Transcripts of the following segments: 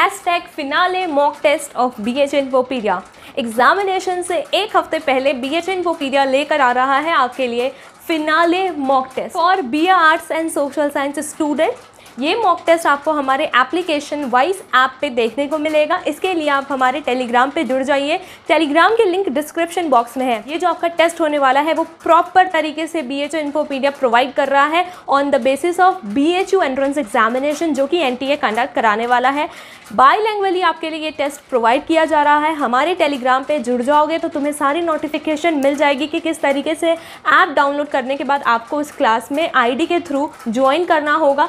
Hashtag finale mock test of BH Infopedia. Examination से एक हफ्ते पहले BH इन्फोपीडिया लेकर आ रहा है आपके लिए finale mock test for BA arts and social science student. ये मॉक टेस्ट आपको हमारे एप्लीकेशन वाइज ऐप पे देखने को मिलेगा। इसके लिए आप हमारे टेलीग्राम पे जुड़ जाइए। टेलीग्राम की लिंक डिस्क्रिप्शन बॉक्स में है। ये जो आपका टेस्ट होने वाला है वो प्रॉपर तरीके से BHU इन्फोपीडिया प्रोवाइड कर रहा है on the basis of BHU entrance examination जो कि NTA कंडक्ट कराने वाला है। बाईलैंग्वेजली आपके लिए ये टेस्ट प्रोवाइड किया जा रहा है। हमारे टेलीग्राम पे जुड़ जाओगे तो तुम्हें सारी नोटिफिकेशन मिल जाएगी कि किस तरीके से ऐप डाउनलोड करने के बाद आपको उस क्लास में ID के थ्रू ज्वाइन करना होगा।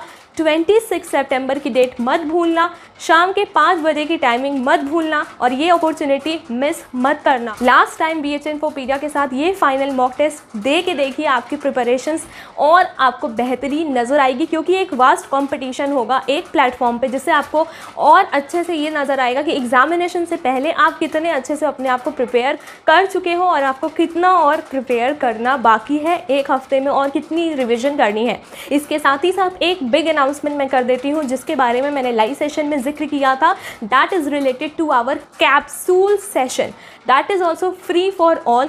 26 सितंबर की डेट मत भूलना, शाम के 5 बजे की टाइमिंग मत भूलना और ये अपॉर्चुनिटी मिस मत करना। लास्ट टाइम BH इन्फोपीडिया के साथ ये फाइनल मॉक टेस्ट दे के देखिए, आपकी प्रिपरेशंस और आपको बेहतरीन नज़र आएगी क्योंकि एक वास्ट कंपटीशन होगा एक प्लेटफॉर्म पे, जिससे आपको और अच्छे से ये नज़र आएगा कि एग्जामिनेशन से पहले आप कितने अच्छे से अपने आप को प्रिपेयर कर चुके हो और आपको कितना और प्रिपेयर करना बाकी है एक हफ्ते में और कितनी रिविज़न करनी है। इसके साथ ही साथ एक बिग अनाउंसमेंट मैं कर देती हूँ जिसके बारे में मैंने लाइव सेशन में जिक्र किया था। That is related to our capsule session. That is also free for all.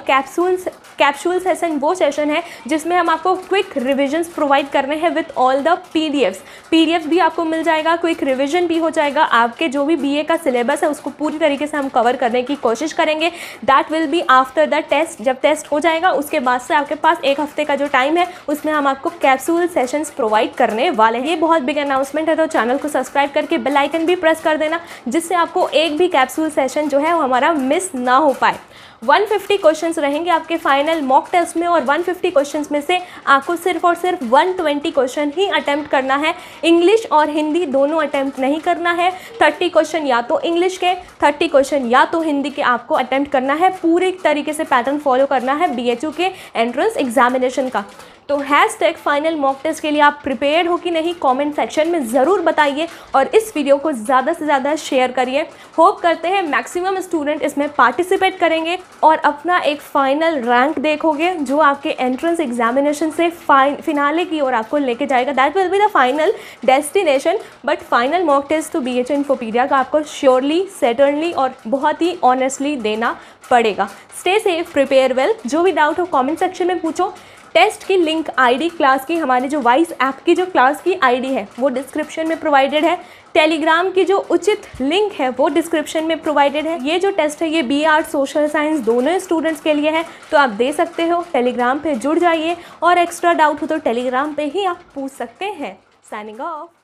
Capsule session वो सेशन है जिसमें हम आपको क्विक रिविजन्स प्रोवाइड कर रहे हैं विथ ऑल द पीडीएफ्स भी आपको मिल जाएगा, क्विक रिविजन भी हो जाएगा। आपके जो भी BA का सिलेबस है उसको पूरी तरीके से हम कवर करने की कोशिश करेंगे। That will be after the test. जब टेस्ट हो जाएगा उसके बाद से आपके पास एक हफ्ते का जो टाइम है उसमें हम आपको कैप्सूल सेशंस प्रोवाइड करने वाले हैं। ये बहुत बिग अनाउंसमेंट है, तो चैनल को सब्सक्राइब करके बेल आइकन भी प्रेस कर देना जिससे आपको एक भी कैप्सूल सेशन जो है वो हमारा मिस ना हो पाए। 150 क्वेश्चंस रहेंगे आपके फाइनल मॉक टेस्ट में और 150 क्वेश्चंस में से आपको सिर्फ और सिर्फ 120 क्वेश्चन ही अटेम्प्ट करना है। इंग्लिश और हिंदी दोनों अटेम्प्ट नहीं करना है। 30 क्वेश्चन या तो इंग्लिश के, 30 क्वेश्चन या तो हिंदी के आपको अटेम्प्ट करना है। पूरे तरीके से पैटर्न फॉलो करना है BHU के एंट्रेंस एग्जामिनेशन का। तो हैशटैग फाइनल मॉक टेस्ट के लिए आप प्रिपेयर्ड हो कि नहीं कमेंट सेक्शन में ज़रूर बताइए और इस वीडियो को ज़्यादा से ज़्यादा शेयर करिए। होप करते हैं मैक्सिमम स्टूडेंट इसमें पार्टिसिपेट करेंगे और अपना एक फाइनल रैंक देखोगे जो आपके एंट्रेंस एग्जामिनेशन से फिनाले की ओर आपको लेके जाएगा। That will be the final destination. But final mock test तो BHU इन्फोपीडिया का आपको श्योरली, सर्टेनली और बहुत ही ऑनेस्टली देना पड़ेगा। Stay safe, prepare well. जो भी डाउट हो कमेंट सेक्शन में पूछो। टेस्ट की लिंक ID क्लास की, हमारे जो वाइस ऐप की जो क्लास की ID है वो डिस्क्रिप्शन में प्रोवाइडेड है। टेलीग्राम की जो उचित लिंक है वो डिस्क्रिप्शन में प्रोवाइडेड है। ये जो टेस्ट है ये BA आर्ट्स सोशल साइंस दोनों स्टूडेंट्स के लिए है, तो आप दे सकते हो। टेलीग्राम पे जुड़ जाइए और एक्स्ट्रा डाउट हो तो टेलीग्राम पे ही आप पूछ सकते हैं। Signing of.